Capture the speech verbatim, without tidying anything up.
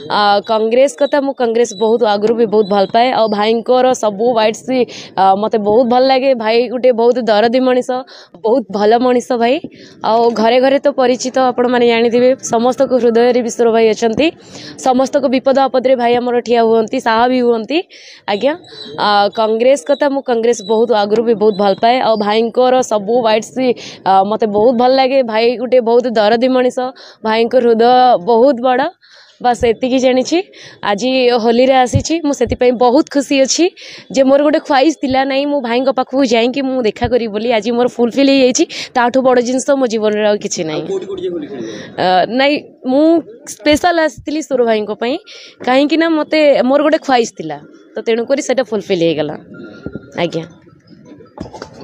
कांग्रेस कथा मु कांग्रेस बहुत आगु भी बहुत भल पाए और भाई सबू वाइट्स मत बहुत भल लगे भाई गोटे बहुत दरदी मनीष बहुत भल मनीष भाई आ घरे घरे तो परिचित आपण मैंने जानी समस्त को हृदय विश्वर भाई अच्छा समस्त को विपद आपदे भाई आमर ठिया हुआ साहा भी हुआ आज्ञा कांग्रेस कथा मु कांग्रेस बहुत आगु भी बहुत भल पाए और भाई सबू वाइट्स मत बहुत भल लगे भाई गोटे बहुत दरदी मनीष भाई हृदय बहुत बड़ा बस एतिकी जानी आज होली रे आसी मुझे बहुत खुशी अच्छी जे मोर गोटे ख्वाइश थिला नहीं मो भाई पाखु जाइए मुझे देखा करी बोली आज मोर फुलफिल हो जाइए ताठू बड़ जिनस मो जीवन में किसी ना नहीं मु स्पेशल आसती सुर भाई कहीं मत मोर गोटे ख्वाइश थिला तो तेणुक फुलफिल हो गला आज्ञा।